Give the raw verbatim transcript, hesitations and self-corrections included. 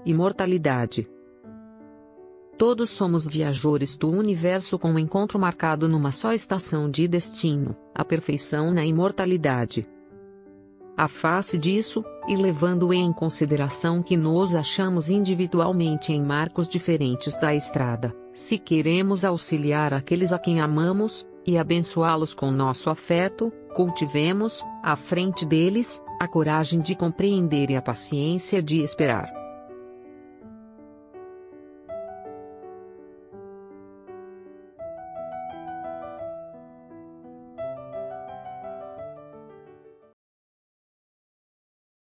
imortalidade. Todos somos viajores do universo com um encontro marcado numa só estação de destino, a perfeição na imortalidade. À face disso, e levando em consideração que nos achamos individualmente em marcos diferentes da estrada, se queremos auxiliar aqueles a quem amamos, e abençoá-los com nosso afeto, cultivemos, à frente deles, a coragem de compreender e a paciência de esperar.